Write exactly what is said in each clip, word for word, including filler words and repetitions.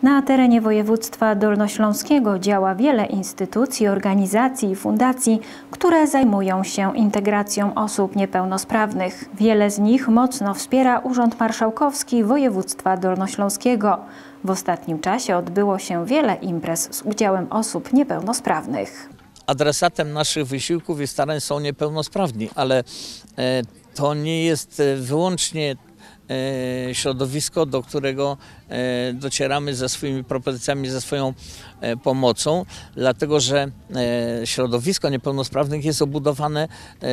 Na terenie województwa dolnośląskiego działa wiele instytucji, organizacji i fundacji, które zajmują się integracją osób niepełnosprawnych. Wiele z nich mocno wspiera Urząd Marszałkowski Województwa Dolnośląskiego. W ostatnim czasie odbyło się wiele imprez z udziałem osób niepełnosprawnych. Adresatem naszych wysiłków i starań są niepełnosprawni, ale to nie jest wyłącznie środowisko, do którego docieramy ze swoimi propozycjami, ze swoją pomocą, dlatego że środowisko niepełnosprawnych jest obudowane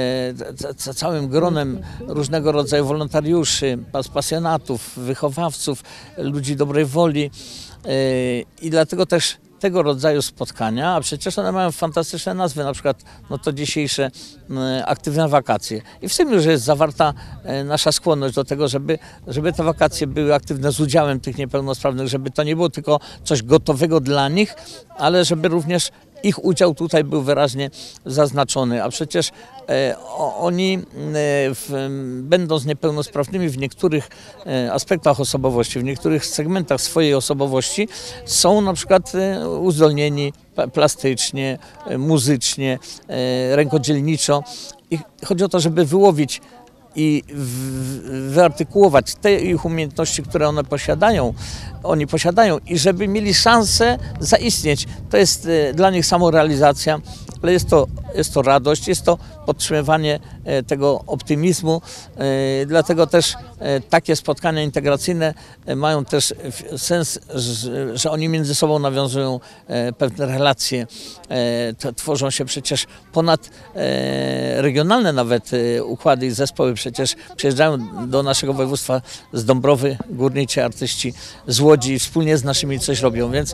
całym gronem różnego rodzaju wolontariuszy, pasjonatów, wychowawców, ludzi dobrej woli i dlatego też tego rodzaju spotkania, a przecież one mają fantastyczne nazwy, na przykład no to dzisiejsze aktywne wakacje. I w tym już jest zawarta nasza skłonność do tego, żeby, żeby te wakacje były aktywne z udziałem tych niepełnosprawnych, żeby to nie było tylko coś gotowego dla nich, ale żeby również ich udział tutaj był wyraźnie zaznaczony, a przecież e, oni e, w, będąc niepełnosprawnymi w niektórych e, aspektach osobowości, w niektórych segmentach swojej osobowości są na przykład e, uzdolnieni plastycznie, e, muzycznie, e, rękodzielniczo. I chodzi o to, żeby wyłowić i wyartykułować te ich umiejętności, które one posiadają, oni posiadają i żeby mieli szansę zaistnieć. To jest dla nich samorealizacja, ale jest to, jest to radość, jest to podtrzymywanie tego optymizmu. Dlatego też takie spotkania integracyjne mają też sens, że oni między sobą nawiązują pewne relacje. Tworzą się przecież ponad regionalne nawet układy i zespoły. Przecież przyjeżdżają do naszego województwa z Dąbrowy Górniczej artyści, z Łodzi i wspólnie z naszymi coś robią. Więc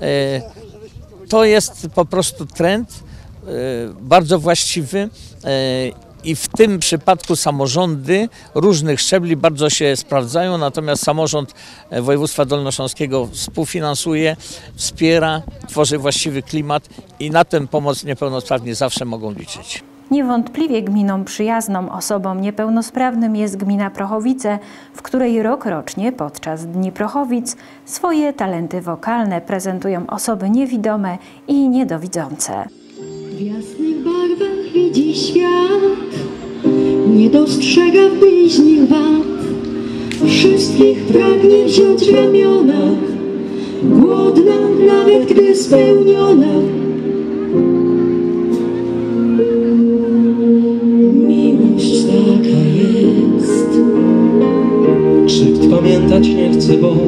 to jest po prostu trend bardzo właściwy i w tym przypadku samorządy różnych szczebli bardzo się sprawdzają, natomiast samorząd województwa dolnośląskiego współfinansuje, wspiera, tworzy właściwy klimat i na tę pomoc niepełnosprawni zawsze mogą liczyć. Niewątpliwie gminą przyjazną osobom niepełnosprawnym jest gmina Prochowice, w której rokrocznie podczas Dni Prochowic swoje talenty wokalne prezentują osoby niewidome i niedowidzące. W jasnych barwach widzi świat, nie dostrzega w bliźnich wad, wszystkich pragnie wziąć w ramiona, głodna nawet gdy spełniona. Miłość taka jest. Krzywd pamiętać nie chcę, bo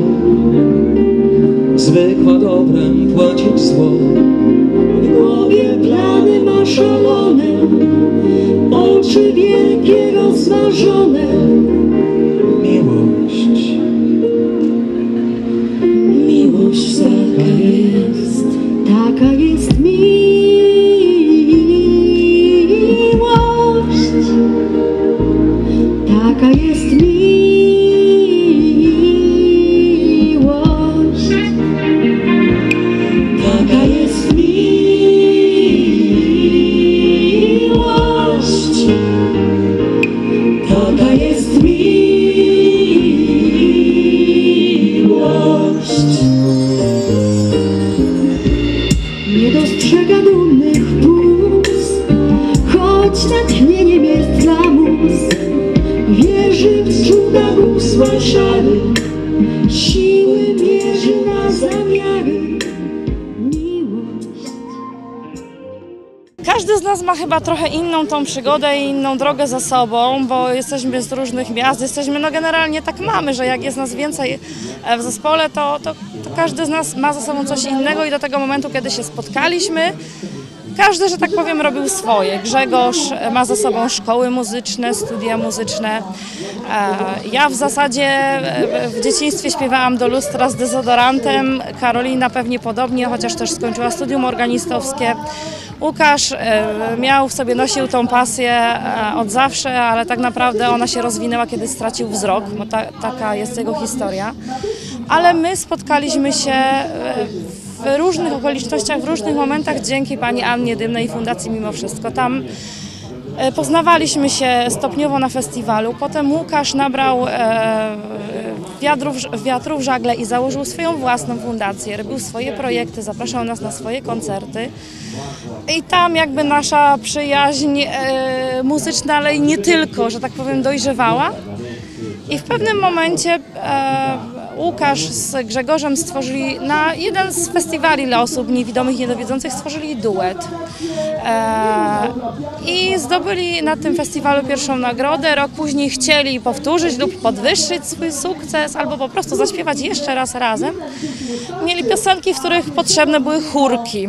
zwykła dobrem płacić zło. W głowie plany ma szalone, oczy wielkie rozmarzone. Miłość, miłość taka jest, taka jest miłość, taka jest miłość. Taka jest miłość, taka jest miłość. Nie dostrzega dumnych puls, choć natchnieniem jest dla mus. Wierzy w cuda usłyszany, siły mierzy na zamiary. Każdy z nas ma chyba trochę inną tą przygodę i inną drogę za sobą, bo jesteśmy z różnych miast, jesteśmy, no generalnie tak mamy, że jak jest nas więcej w zespole, to, to, to każdy z nas ma za sobą coś innego i do tego momentu, kiedy się spotkaliśmy, każdy, że tak powiem, robił swoje. Grzegorz ma za sobą szkoły muzyczne, studia muzyczne. Ja w zasadzie w dzieciństwie śpiewałam do lustra z dezodorantem, Karolina pewnie podobnie, chociaż też skończyła studium organistowskie. Łukasz miał w sobie, nosił tą pasję od zawsze, ale tak naprawdę ona się rozwinęła, kiedy stracił wzrok, bo ta, taka jest jego historia. Ale my spotkaliśmy się w różnych okolicznościach, w różnych momentach dzięki pani Annie Dymnej i Fundacji Mimo Wszystko. Tam poznawaliśmy się stopniowo na festiwalu, potem Łukasz nabrał wiatrów, wiatrów żagle i założył swoją własną fundację, robił swoje projekty, zapraszał nas na swoje koncerty. I tam jakby nasza przyjaźń e, muzyczna, ale i nie tylko, że tak powiem, dojrzewała. I w pewnym momencie e, Łukasz z Grzegorzem stworzyli na jeden z festiwali dla osób niewidomych i niedowidzących stworzyli duet. E, I zdobyli na tym festiwalu pierwszą nagrodę. Rok później chcieli powtórzyć lub podwyższyć swój sukces, albo po prostu zaśpiewać jeszcze raz razem. Mieli piosenki, w których potrzebne były chórki.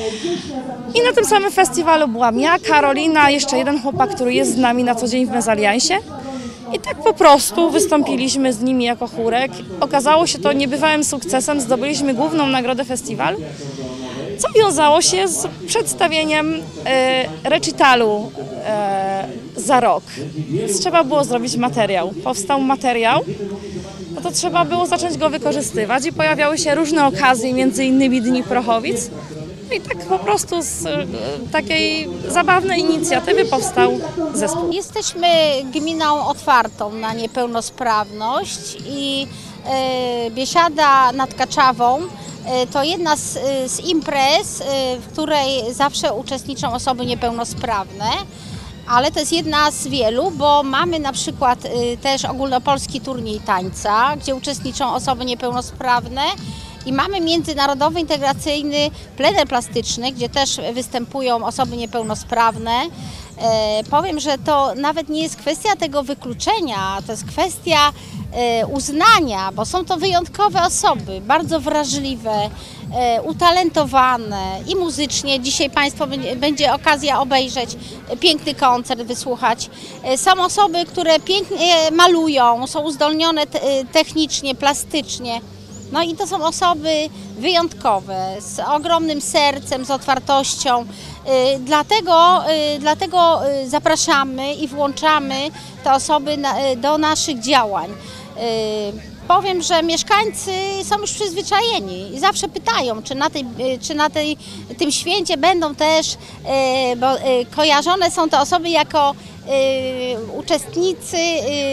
I na tym samym festiwalu byłam ja, Karolina, jeszcze jeden chłopak, który jest z nami na co dzień w Mezaliansie. I tak po prostu wystąpiliśmy z nimi jako chórek. Okazało się to niebywałym sukcesem, zdobyliśmy główną nagrodę festiwalu, co wiązało się z przedstawieniem e, recitalu e, za rok. Więc trzeba było zrobić materiał. Powstał materiał, no to trzeba było zacząć go wykorzystywać i pojawiały się różne okazje, między innymi Dni Prochowic. No i tak po prostu z e, takiej zabawnej inicjatywy powstał zespół. Jesteśmy gminą otwartą na niepełnosprawność i e, Biesiada nad Kaczawą e, to jedna z, z imprez, e, w której zawsze uczestniczą osoby niepełnosprawne. Ale to jest jedna z wielu, bo mamy na przykład e, też ogólnopolski turniej tańca, gdzie uczestniczą osoby niepełnosprawne. I mamy międzynarodowy integracyjny plener plastyczny, gdzie też występują osoby niepełnosprawne. E, powiem, że to nawet nie jest kwestia tego wykluczenia, to jest kwestia e, uznania, bo są to wyjątkowe osoby, bardzo wrażliwe, e, utalentowane i muzycznie. Dzisiaj Państwo będzie, będzie okazja obejrzeć piękny koncert, wysłuchać. E, są osoby, które pięknie malują, są uzdolnione te, technicznie, plastycznie. No i to są osoby wyjątkowe, z ogromnym sercem, z otwartością. Dlatego, dlatego zapraszamy i włączamy te osoby do naszych działań. Powiem, że mieszkańcy są już przyzwyczajeni i zawsze pytają, czy na, tej, czy na tej, tym święcie będą też, bo kojarzone są te osoby jako uczestnicy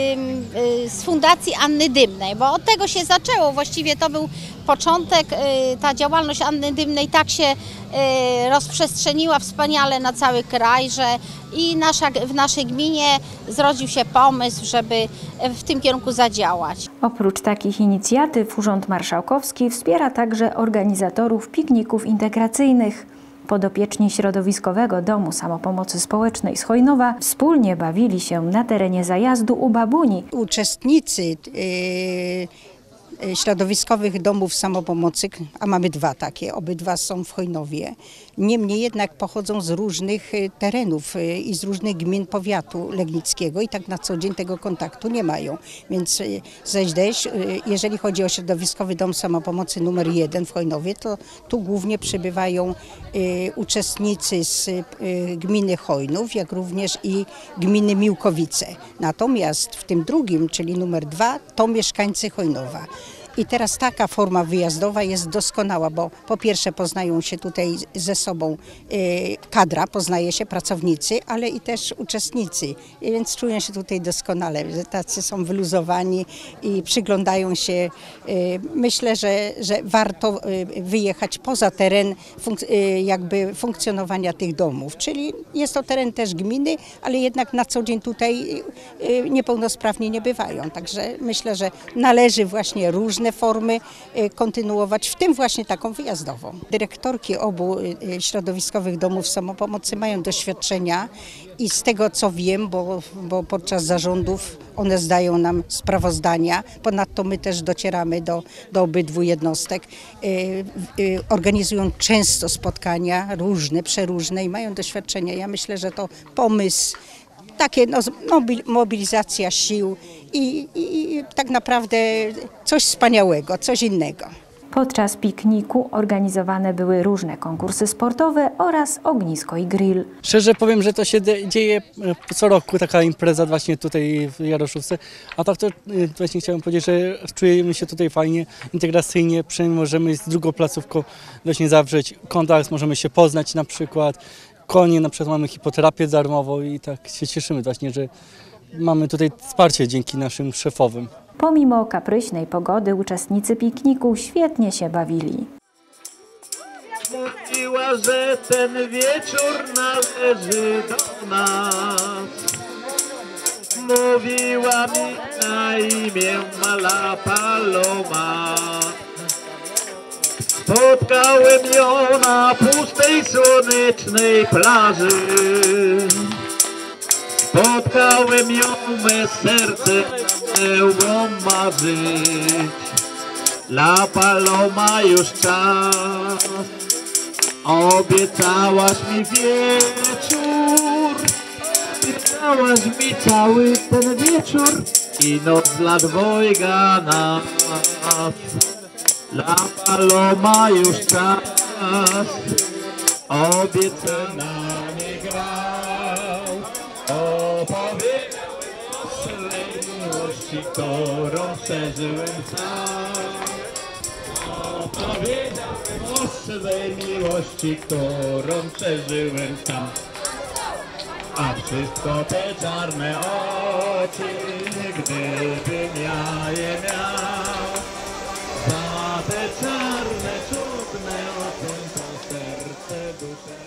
z Fundacji Anny Dymnej, bo od tego się zaczęło, właściwie to był początek, ta działalność Anny Dymnej tak się rozprzestrzeniła wspaniale na cały kraj, że i nasza, w naszej gminie zrodził się pomysł, żeby w tym kierunku zadziałać. Oprócz takich inicjatyw Urząd Marszałkowski wspiera także organizatorów pikników integracyjnych. Podopieczni Środowiskowego Domu Samopomocy Społecznej z Chojnowa wspólnie bawili się na terenie zajazdu u babuni. Uczestnicy yy, środowiskowych domów samopomocy, a mamy dwa takie, obydwa są w Chojnowie. Niemniej jednak pochodzą z różnych terenów i z różnych gmin powiatu legnickiego i tak na co dzień tego kontaktu nie mają. Więc zaś jeżeli chodzi o środowiskowy dom samopomocy numer jeden w Chojnowie, to tu głównie przybywają uczestnicy z gminy Chojnów, jak również i gminy Miłkowice. Natomiast w tym drugim, czyli numer dwa, to mieszkańcy Chojnowa. I teraz taka forma wyjazdowa jest doskonała, bo po pierwsze poznają się tutaj ze sobą kadra, poznaje się pracownicy, ale i też uczestnicy, więc czują się tutaj doskonale, że tacy są wyluzowani i przyglądają się. Myślę, że, że warto wyjechać poza teren funk- jakby funkcjonowania tych domów, czyli jest to teren też gminy, ale jednak na co dzień tutaj niepełnosprawni nie bywają, także myślę, że należy właśnie różne formy kontynuować, w tym właśnie taką wyjazdową. Dyrektorki obu środowiskowych domów samopomocy mają doświadczenia i z tego co wiem, bo, bo podczas zarządów one zdają nam sprawozdania, ponadto my też docieramy do, do obydwu jednostek, organizują często spotkania różne, przeróżne i mają doświadczenia. Ja myślę, że to pomysł, takie no, mobilizacja sił i, i, i tak naprawdę coś wspaniałego, coś innego. Podczas pikniku organizowane były różne konkursy sportowe oraz ognisko i grill. Szczerze powiem, że to się dzieje co roku, taka impreza właśnie tutaj w Jaroszówce, a tak to właśnie chciałem powiedzieć, że czujemy się tutaj fajnie, integracyjnie, przynajmniej możemy z drugą placówką właśnie zawrzeć kontakt, możemy się poznać na przykład. Konie, na przykład mamy hipoterapię darmową i tak się cieszymy właśnie, że mamy tutaj wsparcie dzięki naszym szefowym. Pomimo kapryśnej pogody uczestnicy pikniku świetnie się bawili. Mówiła, że ten wieczór należy do nas. Mówiła mi na imię Mala Paloma. Spotkałem ją na pustej, słonecznej plaży. Spotkałem ją, me serce zaczęło marzyć. La Paloma, już czas. Obiecałaś mi wieczór, obiecałaś mi cały ten wieczór i noc dla dwojga nas. La Paloma, już czas, obiecana nie grał. Opowiedział o swej miłości, którą przeżyłem sam. Opowiedział o swej miłości, którą przeżyłem sam. A wszystko te czarne oczy, gdybym ja je miał. Za te czarne, czudne oczy, to serce, duszę.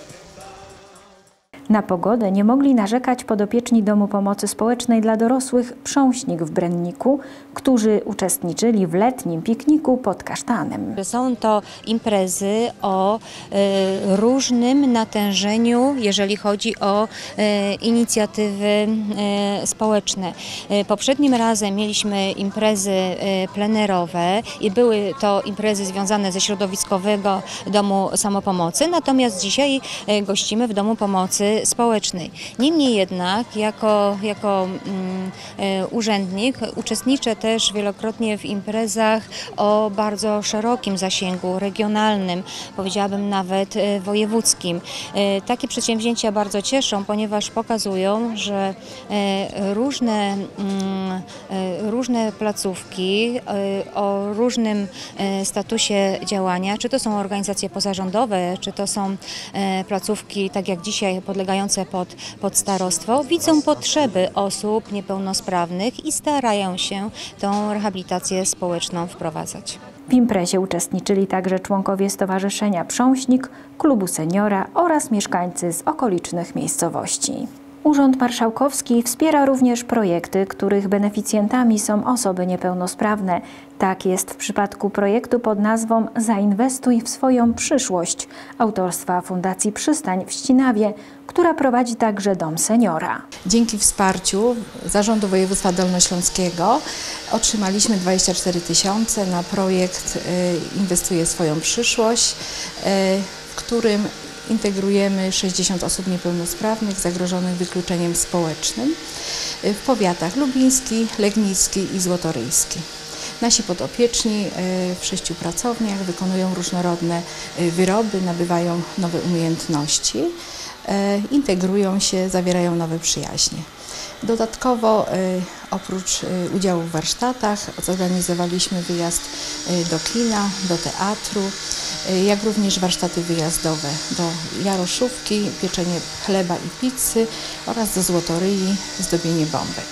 Na pogodę nie mogli narzekać podopieczni Domu Pomocy Społecznej dla Dorosłych Prząśnik w Brenniku, którzy uczestniczyli w letnim pikniku pod kasztanem. Są to imprezy o e, różnym natężeniu, jeżeli chodzi o e, inicjatywy e, społeczne. E, poprzednim razem mieliśmy imprezy e, plenerowe i były to imprezy związane ze Środowiskowego Domu Samopomocy, natomiast dzisiaj e, gościmy w Domu Pomocy Społecznej. Niemniej jednak jako, jako mm, e, urzędnik uczestniczę też wielokrotnie w imprezach o bardzo szerokim zasięgu, regionalnym, powiedziałabym nawet e, wojewódzkim. E, takie przedsięwzięcia bardzo cieszą, ponieważ pokazują, że e, różne, mm, e, różne placówki e, o różnym e, statusie działania, czy to są organizacje pozarządowe, czy to są e, placówki, tak jak dzisiaj, podlegające pod, pod starostwo, widzą potrzeby osób niepełnosprawnych i starają się tą rehabilitację społeczną wprowadzać. W imprezie uczestniczyli także członkowie Stowarzyszenia Prząśnik, Klubu Seniora oraz mieszkańcy z okolicznych miejscowości. Urząd Marszałkowski wspiera również projekty, których beneficjentami są osoby niepełnosprawne. Tak jest w przypadku projektu pod nazwą Zainwestuj w swoją przyszłość autorstwa Fundacji Przystań w Ścinawie, która prowadzi także Dom Seniora. Dzięki wsparciu Zarządu Województwa Dolnośląskiego otrzymaliśmy dwadzieścia cztery tysiące na projekt Inwestuję w swoją przyszłość, w którym integrujemy sześćdziesiąt osób niepełnosprawnych zagrożonych wykluczeniem społecznym w powiatach lubiński, legnicki i złotoryjski. Nasi podopieczni w sześciu pracowniach wykonują różnorodne wyroby, nabywają nowe umiejętności, integrują się, zawierają nowe przyjaźnie. Dodatkowo oprócz udziału w warsztatach zorganizowaliśmy wyjazd do kina, do teatru, jak również warsztaty wyjazdowe do Jaroszówki, pieczenie chleba i pizzy oraz do Złotoryi, zdobienie bombek.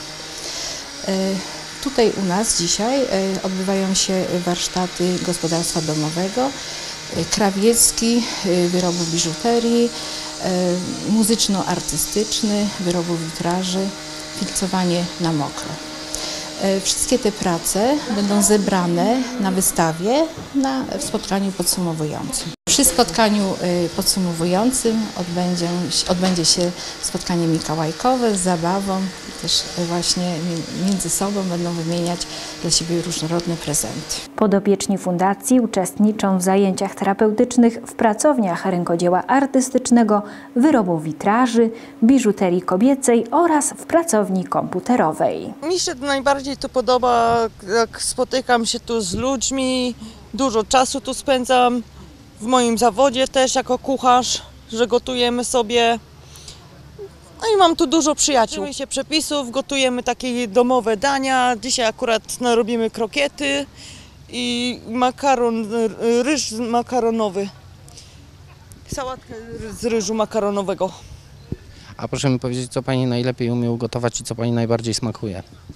Tutaj u nas dzisiaj odbywają się warsztaty gospodarstwa domowego, krawiecki, wyrobów biżuterii, muzyczno-artystyczny, wyrobów witraży, filcowanie na mokro. Wszystkie te prace będą zebrane na wystawie na w spotkaniu podsumowującym. Przy spotkaniu podsumowującym odbędzie, odbędzie się spotkanie mikołajkowe z zabawą. Też właśnie między sobą będą wymieniać dla siebie różnorodne prezenty. Podopieczni fundacji uczestniczą w zajęciach terapeutycznych w pracowniach rękodzieła artystycznego, wyrobów witraży, biżuterii kobiecej oraz w pracowni komputerowej. Mi się najbardziej to podoba, jak spotykam się tu z ludźmi, dużo czasu tu spędzam. W moim zawodzie też jako kucharz, że gotujemy sobie. No i mam tu dużo przyjaciół. Uczymy się przepisów, gotujemy takie domowe dania. Dzisiaj akurat narobimy krokiety i makaron, ryż makaronowy. Sałatkę z ryżu makaronowego. A proszę mi powiedzieć, co Pani najlepiej umie ugotować i co Pani najbardziej smakuje?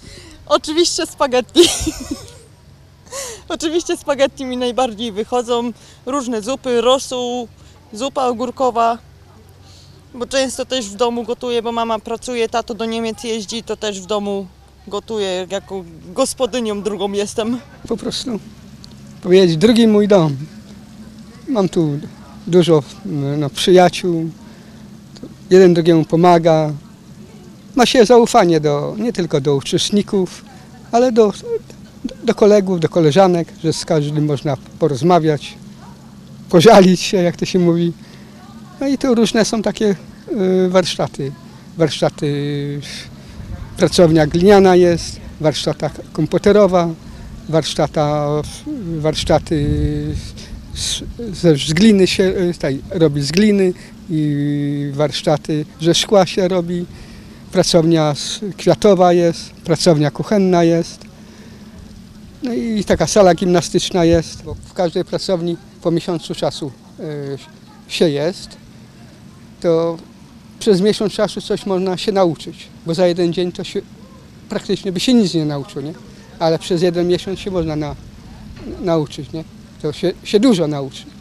Oczywiście spaghetti. Oczywiście spaghetti mi najbardziej wychodzą. Różne zupy, rosół, zupa ogórkowa. Bo często też w domu gotuję, bo mama pracuje, tato do Niemiec jeździ, to też w domu gotuję. Jako gospodynią drugą jestem. Po prostu powiedzieć, drugi mój dom. Mam tu dużo no, przyjaciół. Jeden drugiemu pomaga. Ma się zaufanie do, nie tylko do uczestników, ale do, do kolegów, do koleżanek, że z każdym można porozmawiać, pożalić się, jak to się mówi. No i tu różne są takie y, warsztaty. Warsztaty, pracownia gliniana jest, warsztata komputerowa, warsztata, warsztaty z, z, z gliny się tutaj, robi z gliny i warsztaty ze szkła się robi. Pracownia kwiatowa jest, pracownia kuchenna jest. No i taka sala gimnastyczna jest. Bo w każdej pracowni po miesiącu czasu y, się jest, to przez miesiąc czasu coś można się nauczyć, bo za jeden dzień to się praktycznie by się nic nie nauczył, nie? Ale przez jeden miesiąc się można na, nauczyć, nie? To się, się dużo nauczy.